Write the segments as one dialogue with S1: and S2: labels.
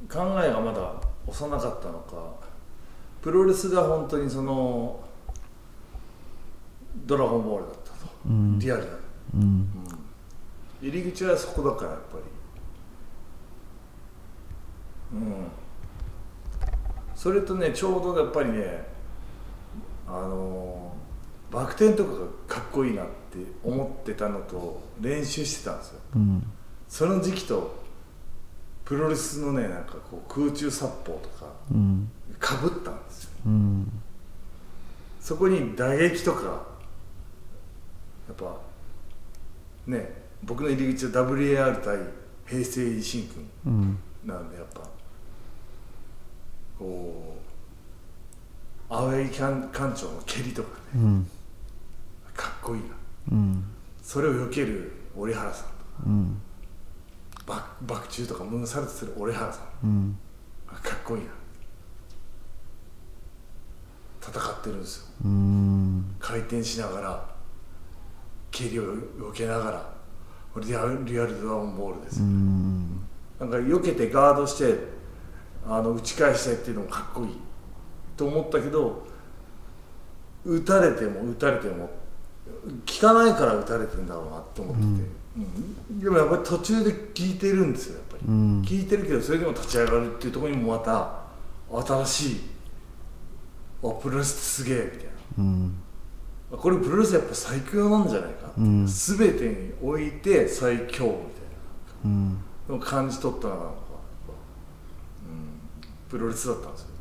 S1: 考えがまだ幼かったのか、プロレスが本当にそのドラゴンボールだったと、リアルだ、入り口はそこだからやっぱり、それとねちょうどやっぱりねバク転とかがかっこいいなって思ってたのと練習してたんですよ、その時期とプロレスのねなんかこう空中殺法とかかぶったんですよ、そこに打撃とかやっぱね僕の入り口は WAR 対平成維新軍なんでやっぱこう青柳館長の蹴りとかね、かっこいいな、それを避ける折原さんとか、バク宙とかムーンサルトする折原さん、かっこいいな、戦ってるんですよ、回転しながら蹴りを避けながらリアルドラゴンボールですよ、なんか避けてガードして打ち返してっていうのもかっこいいと思ったけど、打たれても効かないから打たれてるんだろうなと思ってて、でもやっぱり途中で効いてるんですよ、やっぱり、効いてるけどそれでも立ち上がるっていうところにもまた新しいプロレスってすげえみたいな、これプロレスやっぱ最強なんじゃないかって、全てにおいて最強みたいな、感じ取ったのがプロレスだったんですよね。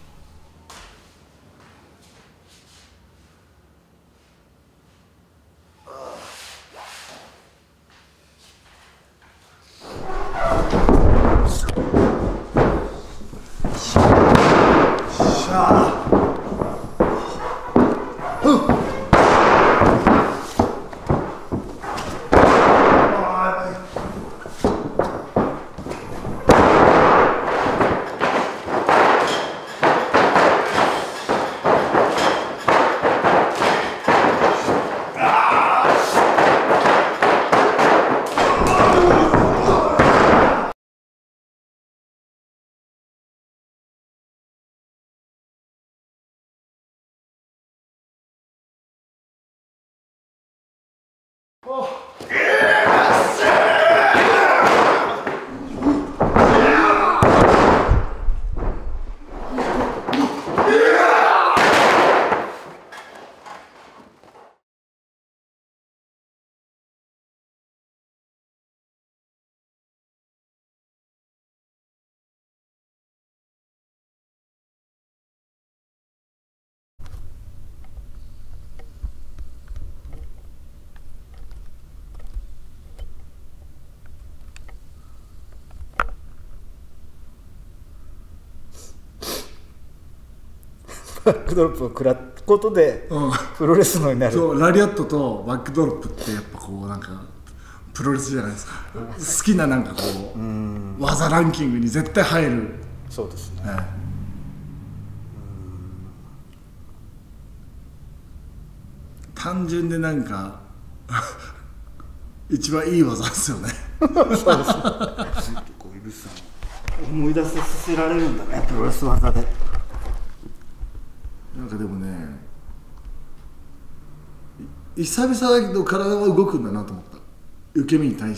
S2: バックドロップを食らうことで、プロレスのになる。
S1: そうラリアットとバックドロップってやっぱこうなんかプロレスじゃないですか、好きななんかこう技ランキングに絶対入る。
S2: そうですね、
S1: 単純でなんか一番いい技ですよね。
S2: そうですね。こう井口さん思い出させられるんだね、プロレス技で。
S1: なんかでもね、久々だけど体は動くんだなと思った、受け身に対して、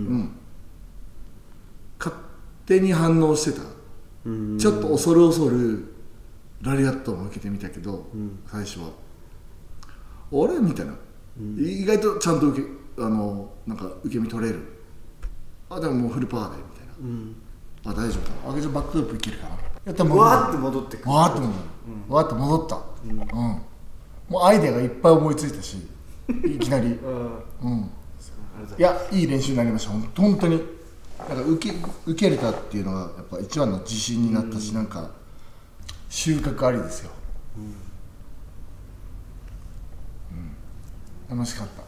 S1: 勝手に反応してた、ちょっと恐る恐るラリアットを受けてみたけど、最初はあれみたいな、意外とちゃんとなんか受け身取れる、でももうフルパワーでみたいな、大丈夫だ、じゃあバックドロップいけるかな、やったら
S2: わーって戻ってくる、
S1: わーって戻った、もうアイデアがいっぱい思いついたし、いきなり、いやいい練習になりました、本当に。なんか受けれたっていうのがやっぱ一番の自信になったし、なんか収穫ありですよ、楽しかった。